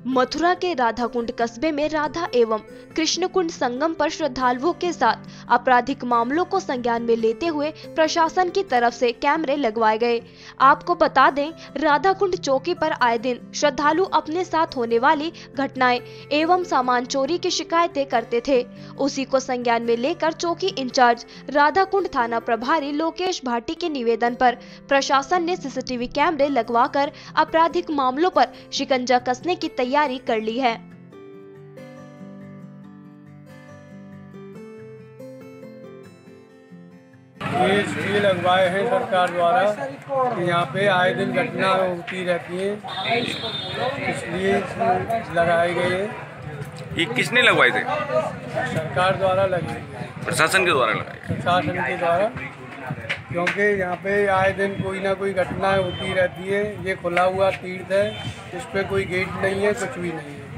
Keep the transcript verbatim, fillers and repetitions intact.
मथुरा के राधाकुंड कस्बे में राधा एवं कृष्णकुंड संगम पर श्रद्धालुओं के साथ आपराधिक मामलों को संज्ञान में लेते हुए प्रशासन की तरफ से कैमरे लगवाए गए। आपको बता दें, राधाकुंड चौकी पर आए दिन श्रद्धालु अपने साथ होने वाली घटनाएं एवं सामान चोरी की शिकायतें करते थे। उसी को संज्ञान में लेकर चौकी इंचार्ज राधाकुंड थाना प्रभारी लोकेश भाटी के निवेदन पर प्रशासन ने सीसीटीवी कैमरे लगवाकर आपराधिक मामलों पर शिकंजा कसने की तैयारी कर ली है। ये ये लगवाए हैं सरकार द्वारा, यहाँ पे आए दिन घटना होती रहती है, इसलिए लगाए गए हैं। ये किसने लगवाए थे? सरकार द्वारा लगे, प्रशासन के द्वारा लगाए? प्रशासन के द्वारा, क्योंकि यहाँ पे आए दिन कोई ना कोई घटना होती रहती है। ये खुला हुआ तीर्थ है, इस पे कोई गेट नहीं है, कुछ भी नहीं है।